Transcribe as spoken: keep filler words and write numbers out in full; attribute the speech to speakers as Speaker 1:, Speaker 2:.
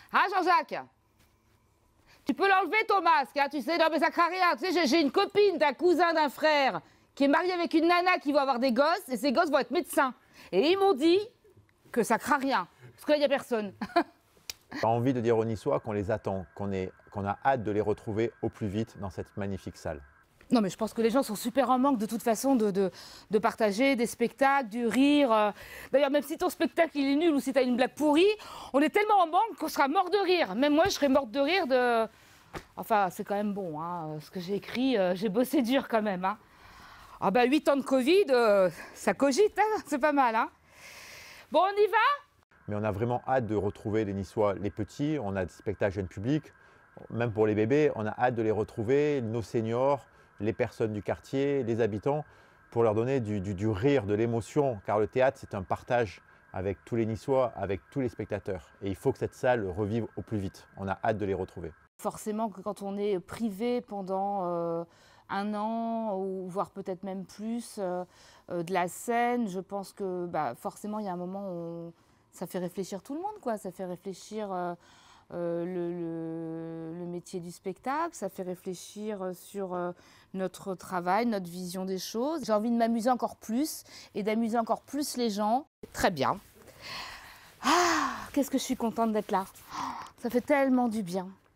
Speaker 1: Hein, Jean-Jacques? Tu peux l'enlever ton masque, hein, tu sais, non mais ça craint rien. Tu sais, j'ai une copine d'un cousin d'un frère qui est mariée avec une nana qui va avoir des gosses et ces gosses vont être médecins. Et ils m'ont dit que ça craint rien, parce que là, il n'y a personne.
Speaker 2: J'ai envie de dire aux Niçois qu'on les attend, qu'on est, qu'on a hâte de les retrouver au plus vite dans cette magnifique salle.
Speaker 1: Non mais je pense que les gens sont super en manque de toute façon de, de, de partager des spectacles, du rire. euh. D'ailleurs même si ton spectacle il est nul ou si t'as une blague pourrie, on est tellement en manque qu'on sera mort de rire. Même moi je serais morte de rire de... Enfin c'est quand même bon, hein, ce que j'ai écrit, euh, j'ai bossé dur quand même. Hein. Ah bah huit ans de Covid, euh, ça cogite, hein, c'est pas mal. Hein. Bon on y va?
Speaker 2: Mais on a vraiment hâte de retrouver les Niçois, les petits, on a des spectacles jeunes publics, même pour les bébés, on a hâte de les retrouver, nos seniors, les personnes du quartier, les habitants, pour leur donner du, du, du rire, de l'émotion, car le théâtre c'est un partage avec tous les Niçois, avec tous les spectateurs. Et il faut que cette salle revive au plus vite, on a hâte de les retrouver.
Speaker 1: Forcément que quand on est privé pendant euh, un an, ou voire peut-être même plus, euh, euh, de la scène, je pense que bah, forcément il y a un moment où on, ça fait réfléchir tout le monde, quoi. Ça fait réfléchir euh, euh, le, le, le métier du spectacle, ça fait réfléchir sur euh, notre travail, notre vision des choses. J'ai envie de m'amuser encore plus et d'amuser encore plus les gens. Très bien. Ah, qu'est-ce que je suis contente d'être là. Ça fait tellement du bien.